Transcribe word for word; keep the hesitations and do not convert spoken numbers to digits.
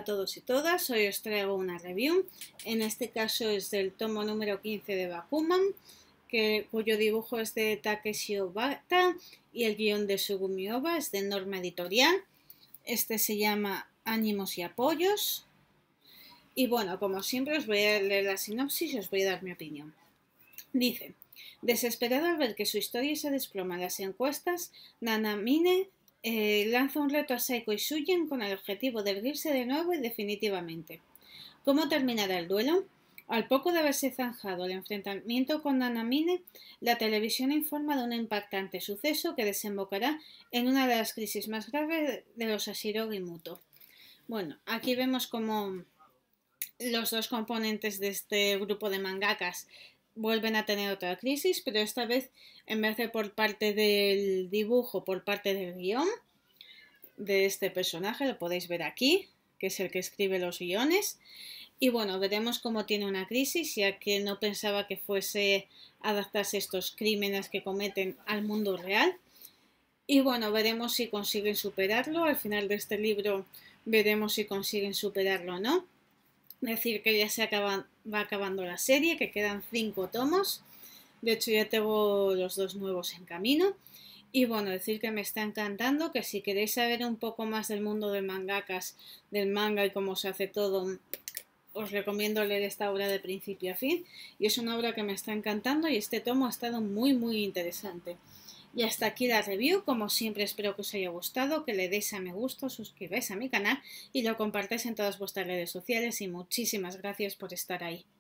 a todos y todas, hoy os traigo una review, en este caso es del tomo número quince de Bakuman, que, cuyo dibujo es de Takeshi Obata y el guión de Sugumi Oba, es de Norma Editorial. Este se llama Ánimos y Apoyos. Y bueno, como siempre os voy a leer la sinopsis y os voy a dar mi opinión. Dice: desesperado al ver que su historia se desploma en las encuestas, Nanamine eh, lanza un reto a Saiko y Suyen con el objetivo de erguirse de nuevo y definitivamente. ¿Cómo terminará el duelo? Al poco de haberse zanjado el enfrentamiento con Nanamine, la televisión informa de un impactante suceso que desembocará en una de las crisis más graves de los Ashirogi Muto. Bueno, aquí vemos como los dos componentes de este grupo de mangakas vuelven a tener otra crisis, pero esta vez en vez de por parte del dibujo, por parte del guión de este personaje, lo podéis ver aquí, que es el que escribe los guiones. Y bueno, veremos cómo tiene una crisis, ya que no pensaba que fuese a adaptarse estos crímenes que cometen al mundo real. Y bueno, veremos si consiguen superarlo. Al final de este libro veremos si consiguen superarlo o no. Decir que ya se acaba, va acabando la serie, que quedan cinco tomos. De hecho ya tengo los dos nuevos en camino. Y bueno, decir que me está encantando, que si queréis saber un poco más del mundo de mangakas, del manga y cómo se hace todo, os recomiendo leer esta obra de principio a fin. Y es una obra que me está encantando y este tomo ha estado muy muy interesante. Y hasta aquí la review, como siempre espero que os haya gustado, que le deis a me gusta, suscribáis a mi canal y lo compartáis en todas vuestras redes sociales y muchísimas gracias por estar ahí.